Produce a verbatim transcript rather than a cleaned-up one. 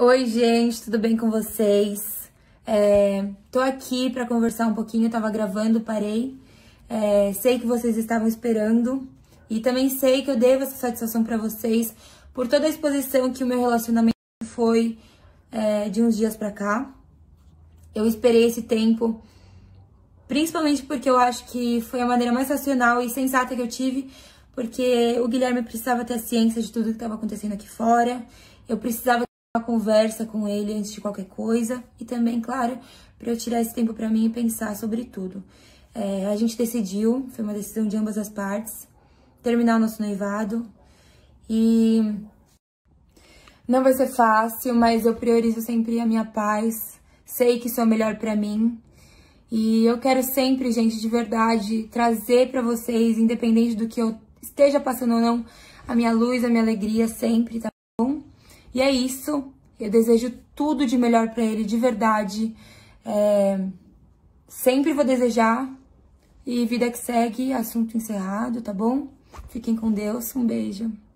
Oi, gente, tudo bem com vocês? É, tô aqui pra conversar um pouquinho, tava gravando, parei. É, sei que vocês estavam esperando e também sei que eu devo essa satisfação pra vocês por toda a exposição que o meu relacionamento foi é, de uns dias pra cá. Eu esperei esse tempo, principalmente porque eu acho que foi a maneira mais racional e sensata que eu tive, porque o Guilherme precisava ter a ciência de tudo que estava acontecendo aqui fora. Eu precisava uma conversa com ele antes de qualquer coisa e também, claro, para eu tirar esse tempo para mim e pensar sobre tudo. É, a gente decidiu, foi uma decisão de ambas as partes, terminar o nosso noivado e não vai ser fácil, mas eu priorizo sempre a minha paz, sei que isso é o melhor para mim e eu quero sempre, gente, de verdade, trazer para vocês, independente do que eu esteja passando ou não, a minha luz, a minha alegria sempre, tá bom? E é isso, eu desejo tudo de melhor pra ele, de verdade. É, sempre vou desejar. E vida que segue, assunto encerrado, tá bom? Fiquem com Deus, um beijo.